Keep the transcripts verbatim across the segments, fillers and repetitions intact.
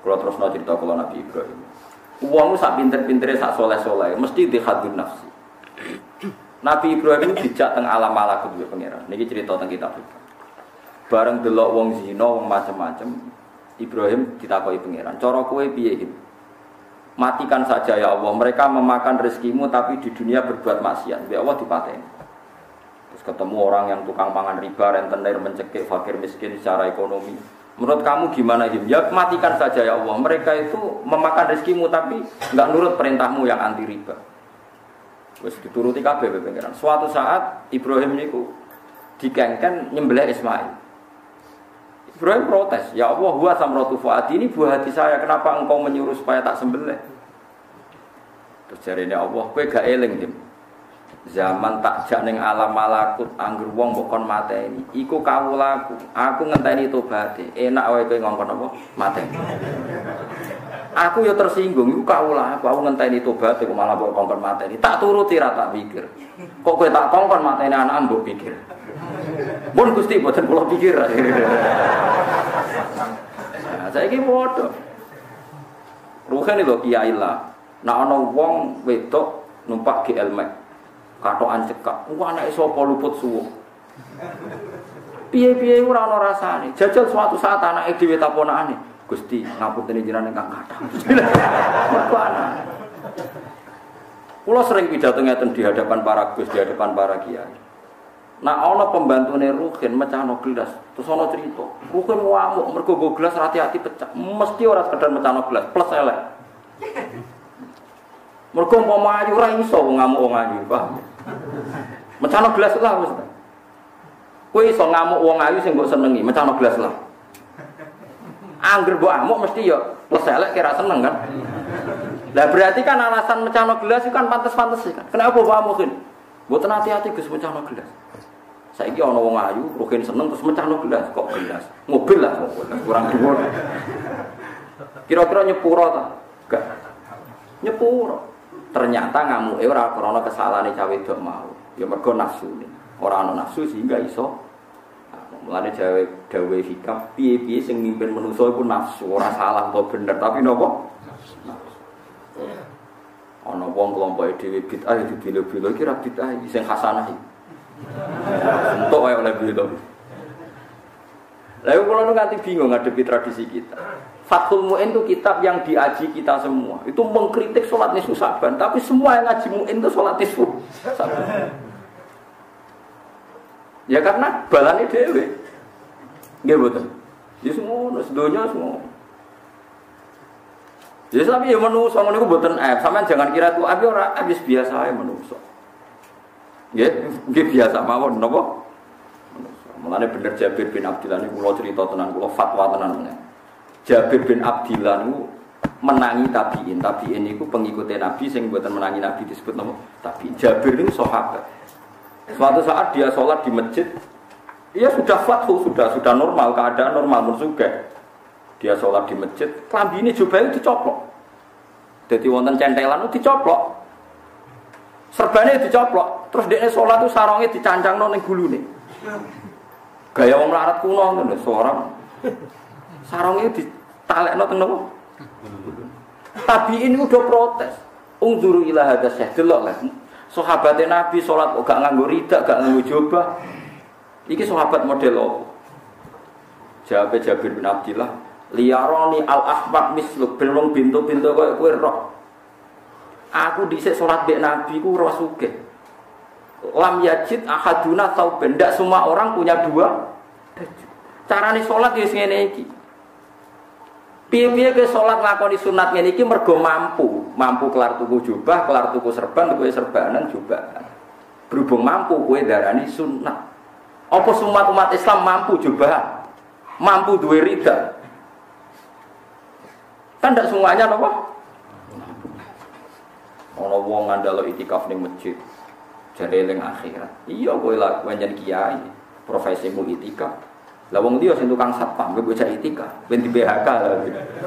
Kalau terus no cerita kalau Nabi Ibrahim. Uangmu sak pinter-pintere sak soleh-soleh, mesti dihadun nafsi. Nabi Ibrahim dijak teng alam malakut duwe pangeran. Niki cerita teng kitab. Bareng delok wong zina, wong macem-macem, Ibrahim ditakoki pangeran, "Cara kowe piye iki? Matikan saja ya Allah. Mereka memakan rezekimu tapi di dunia berbuat maksiat. Ya Allah dipateni." Terus ketemu orang yang tukang pangan riba, rentenir, mencekik fakir miskin secara ekonomi. Menurut kamu gimana Him? Ya matikan saja ya Allah. Mereka itu memakan rezekimu tapi enggak nurut perintahmu yang anti riba. Wis dituruti kabeh pangeran. Suatu saat Ibrahim niku dikengken nyembelih Ismail. Ibrahim protes, "Ya Allah, huwa samratu fuadi, ini buah hati saya, kenapa engkau menyuruh supaya tak sembelih?" Terus jarene Allah, "Kowe gak eling, Dim. Zaman tak jak ning alam malakut angger wong mbok kon mateni. Iku kawulaku. Aku ngenteni tobaté. Enak wae kowe ngongkon apa? Mateni. Aku ya tersinggung, iku kawula aku, aku ngenteni tobaté kok malah mbok kongkon mateni. Tak turuti ra tak pikir. Kok kowe tak kongkon mateni anak mbok pikir. Pun Gusti mboten kula pikir. Nah, saiki padha. Ruhen lho kiai lah. Nek ana wong wedok numpak G L Max katokan cekak, wah anake sapa luput suwuh. Piye-piye ora ana rasane. Jajal suatu saat anake dhewe taponakane, "Gusti, ngapunten jenengan ingkang kathah." Mergo ana. Kula sering pidato ngeten di hadapan para gus, di hadapan para kiai. Nah, ana pembantune Ruhin mecahno gelas, terus ana cerita. Ruhin ngamuk mergo go gelas hati-hati pecah. Mesti ora sekedar mecahno gelas, plus elek. Mergo umpama ayu ora iso ngamuk wong ayu, paham? Mecahno gelas lah wis. Kowe iso ngamuk wong ayu sing mbok senengi, mecahno gelas lah. Angger mbok amuk mesti ya plus elek kira seneng kan? Lah berarti kan alasan mecahno gelas itu kan pantes-pantes kan. Kenapa mbok amukin? Mboten hati-hati Gus mecahno gelas. Saiki ana wong ayu, Ruhin seneng terus mecahno gelas, kok gelas. Mobil lah kurang dhuwur. Kira-kira nyepuro ta? Enggak. Nyepuro. Ternyata ngamuke ora krana kesalahane cawe wedok mau. Ya mergo nafsu. Ora ana nafsu sehingga iso. Mulane jawe dawe hikam piye-piye sing mimpin manusa iku nafsu, ora salah atau bener, tapi napa? Nafsu. Ana wong kelompoke dhewe bid'ah dibilo-bilo iki ra bid'ah sing hasanah iki. Untuk wae oleh bilo. Lalu kalau nanti bingung ngadepi tradisi kita. Fathul Mu'in itu kitab yang diaji kita semua. Itu mengkritik sholat nisfu Sa'ban, tapi semua yang ngaji Mu'in itu sholat nisfu Sa'ban. Ya karena balane dhewe. Nggih mboten. Ya semua, sedonya semua. Ya tapi ya manusa ngono niku mboten aib. Sampeyan jangan kira itu aib ora habis biasa ae manusa. Nggih, nggih biasa mawon napa? Mulane bener Jabir bin Abdillah niku kula cerita tenan kula fatwa tenan. Jabir bin Abdillah niku menangi tabi'in. Tabi'in niku pengikute Nabi sing mboten menangi Nabi disebut napa? Tabi'in. Jabir niku sahabat. Suatu saat dia sholat di masjid, dia sudah fathu, sudah sudah normal, keadaan normal pun juga. Dia sholat di masjid, klambi ini jubahnya dicoplok. Jadi wonten centelan itu dicoplok. Serbane dicoplok. Terus dia sholat itu sarongnya dicancang nang gulune. Gaya wong larat kuno ngono seorang. Sarongnya ditalekno teng nopo? Tapi ini udah protes. Ungzuru ila hadza syekh delok lah. Sahabatnya Nabi sholat kok gak nganggo ridak, gak nganggo jubah. Iki sahabat model apa? Jawab Jabir bin Abdillah, liyaroni al-ahmaq misluk ben wong bintu-bintu koyo kowe roh. Aku dhisik sholat mbek Nabi ku ora sugih. Lam yajid ahaduna sauben, ndak semua orang punya dua. Carane sholat ya ngene iki. Piye-piye ke sholat nglakoni sunat ngene iki mergo mampu, mampu kelar tuku jubah, kelar tuku serban, tuku serbanan jubahan. Berhubung mampu kowe darani sunat. Apa semua umat Islam mampu jubahan? Mampu duwe rida? Kan ndak semuanya napa? Ana wong ngandalo itikaf ning masjid. Jare eling akhirat. Iya kowe lak panjen kiai, profesimu itikaf. Lah wong dia sing tukang satpam, kowe bocah itikaf, ben di B H K lho.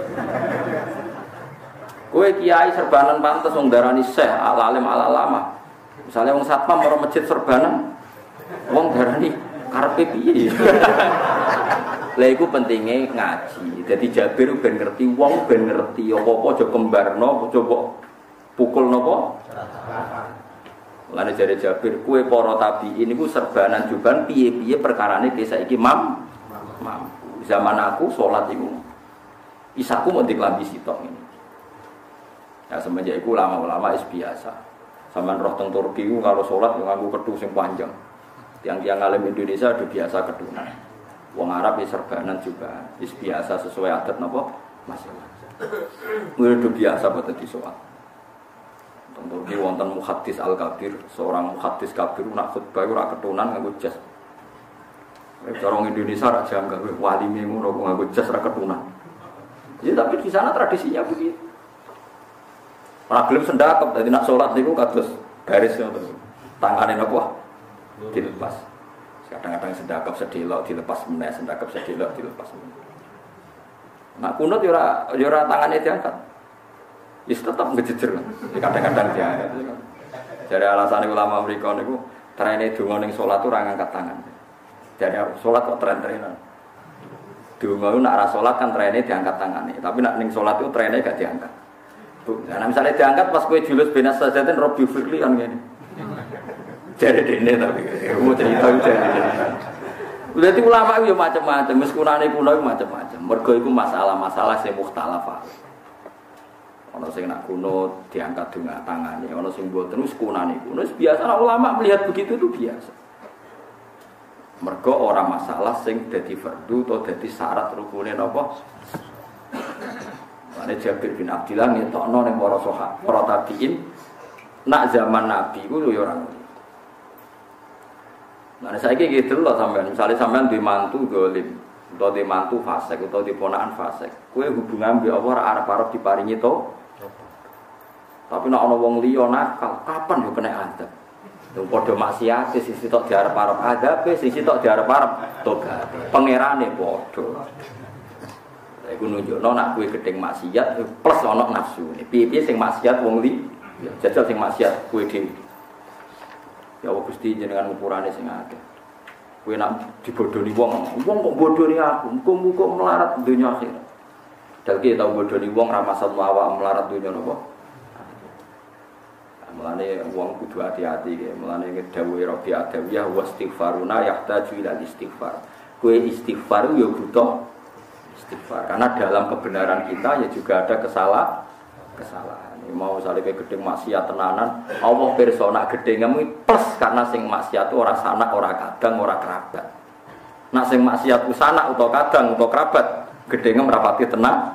Kowe kiai serbanan pantes wong darani syekh, alim ala lama. Misalnya wong satpam ora masjid serbanan, wong darani karepe piye? Lah iku pentinge ngaji. Dadi Jabir ben ngerti wong ben ngerti apa-apa aja kembarno, coba pukul napa? Lane jare Jabir, kowe para tabi'in niku serbanan juban piye-piye perkarane ki saiki mam. Mam. Zaman aku salat iku isaku mau diklambi sitok ini. Ya semenjak iku ulama-ulama is biasa. Sampeyan roh teng Turki ku kalau salat nganggo kedhu sing panjang. Tiang-tiang alim Indonesia udah biasa kedunan. Wong Arab ya serbanan juga, is biasa sesuai adat napa masing-masing. Udah biasa buat dadi salat. Tentu iki wonten muhaddis Al-Kabir, seorang muhaddis kabir nak khutbah ora ketunan nganggo jas. Nek orang Indonesia ra janggal wali ngono kok nganggo jas ra ketunan. Ya tapi di sana tradisinya begitu. Ora gelem sendakep dadi nak salat niku kados garis ngoten. Tangane napa? Dilepas. Kadang-kadang sedekap sedelok dilepas meneh, sedekap sedelok dilepas meneh. Nak kunut yo ora yo ora tangane diangkat. Wis tetep ngejejer. Kadang-kadang diangkat. Jare alasane ulama mriko niku trene donga ning salat ora ngangkat tangan. Jare salat kok tren-trenan. Donga ku nak ra salat kan trene diangkat tangane, tapi nak ning salat itu trene gak diangkat. Nah, misalnya diangkat pas kowe julus benas sajaten Robbi Firli kan ngene. Jadi dene tapi mau cerita itu jadi. Berarti ulama itu macam-macam, meskunane kuno itu macam-macam. Mergo iku masalah-masalah sing mukhtalaf. Ono sing nak kuno diangkat dengan tangane, ono sing mboten wis kunane kuno. Biasa ulama melihat begitu itu biasa. Mergo ora masalah sing dadi fardu atau dadi syarat rukune napa. Ane Jabir bin Abdillah ngetokno ning para sahabat, para tabi'in nak zaman Nabi ku yo ora. Nah, saya ini gitu loh sampean. Misalnya sampean di mantu dolim, atau di mantu fasik, atau di ponakan fasik. Kue hubungan bi Allah arep-arep diparingi to. Tapi nak ono wong liya nakal, kapan yo kena adab? Wong padha maksiat sisi tok diarep-arep adab, sisi tok diarep-arep tobat. Pangerane padha. Lah iku nunjukno nak kowe gedeng maksiat plus ono nafsu. Piye-piye sing maksiat wong li, ya jajal sing maksiat kowe dhewe. Ya Allah Gusti jenengan ukurane sing akeh. Kowe nak dibodoni wong, wong kok bodoni aku, muga-muga melarat donya akhirat. Dalke tau bodoni wong ra masalah awak melarat donya napa? Mulane wong kudu hati-hati nggih. Mulane dawuhe Rabbi Adawiyah wa istighfaruna yahtaju ila istighfar. Kowe istighfar yo butuh istighfar. Karena dalam kebenaran kita ya juga ada kesalahan. Kesalahan. Mau salike gedeng maksiat tenanan, Allah pirsa nak gedengmu plus karena sing maksiat ora sanak, ora kadang, ora kerabat. Nak sing maksiat ku sanak utawa kadang utawa kerabat, gedenge merapati tenang.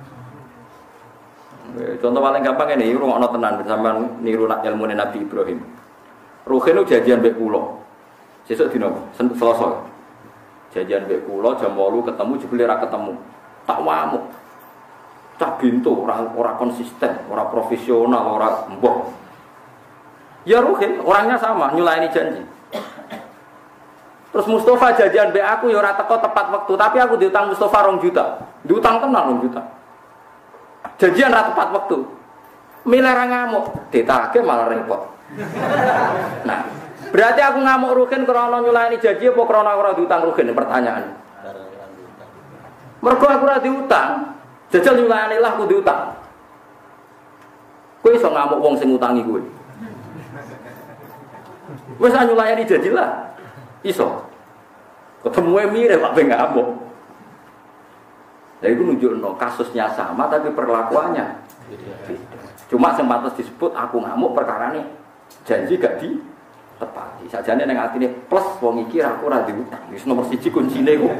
Contoh paling gampang ini, rungokno tenan sampean niru nak ilmune Nabi Ibrahim. Ruhin ku janjian mbek kula. Sesuk dina Selasa. Janjian mbek kula jam delapan ketemu jebule ra ketemu. Tak wamuk. Cak bintu, orang orang konsisten, orang profesional, orang mbok. Ya Ruhin, orangnya sama, nyulaini janji. Terus Mustafa janjian be aku, ya orang teko tepat waktu, tapi aku diutang Mustafa rong juta, diutang tenang rong juta. Janjian ra tepat waktu, milih ra ngamuk, ditagih malah repot. Nah, berarti aku ngamuk Ruhin karena nyulaini janji, apa karena ora diutang Ruhin? Pertanyaan. Mergo aku ora diutang. Jajal nyulayani lah aku diutang. Kowe iso ngamuk wong sing ngutangi kowe. Wis nyulayani jajilah. Iso. Ketemu mirip Pak ben ngamuk. Lah iku nunjukno kasusnya sama tapi perlakuannya beda. Cuma sing pantes disebut aku ngamuk perkarane janji gak ditepati. Sajane ning atine plus wong iki aku ora diutang. Wis nomor siji kuncine kok.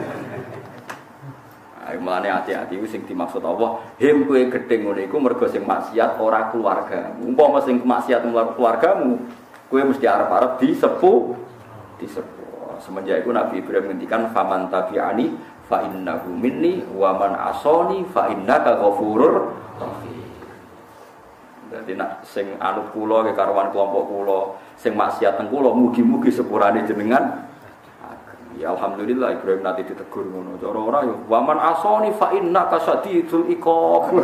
Mulane hati-hati ku sing dimaksud Allah, him kowe gedeng ngene iku mergo sing maksiat ora keluargamu. Umpama sing maksiat keluargamu, kowe mesti arep-arep disepuh, disepuh. Semenjak iku Nabi Ibrahim ngendikan faman tabi'ani fa innahu minni wa man asani fa innaka ghafurur rahim. Dadi nek sing anut kula ke karuan kelompok kula, sing maksiat teng kula mugi-mugi sepurane jenengan. Ya alhamdulillah Ibrahim nanti ditegur ngono. Cara ora yo waman asoni fa innaka sadidul iqab.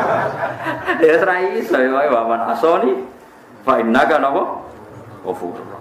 Ya ora iso yo waman asoni fa innaka napa? Ghafur.